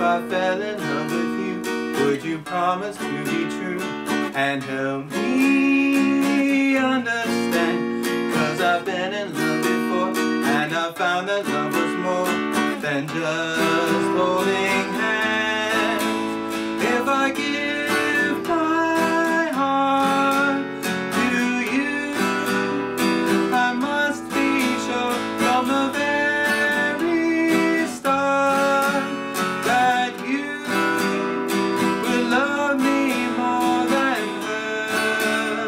I fell in love with you, would you promise to be true and help me understand? 'Cause I've been in love before, and I found that love was more than just holding hands. If I give my heart to you, I must be sure from the very start that you will love me more than her.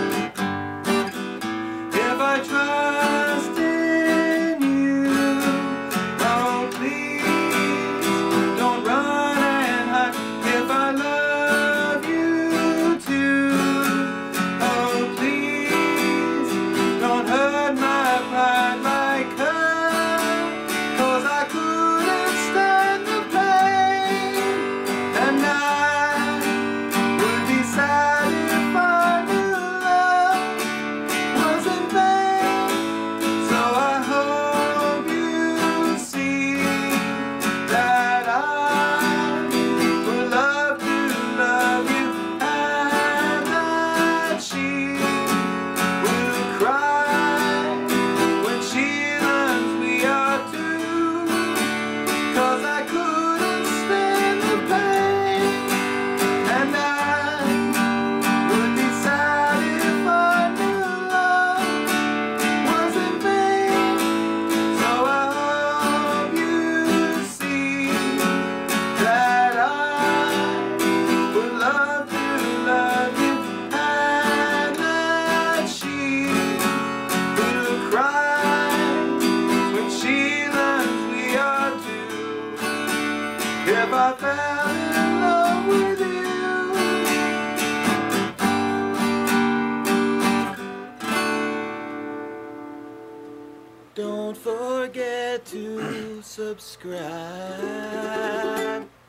If I trust in you, oh please don't run and hide. If I love you too, oh please don't hurt my pride like her. 'Cause I couldn't stand the pain, and I would be sad if I knew love was in vain. So I hope you see that I would love to love you, and that she will cry when she learns we are two. 'Cause I couldn't stand the pain, and I would be sad if I knew love was in vain. So I hope you see that I would love to love you, and that she will cry when she learns we are two. If I fell in love with you, don't forget to subscribe.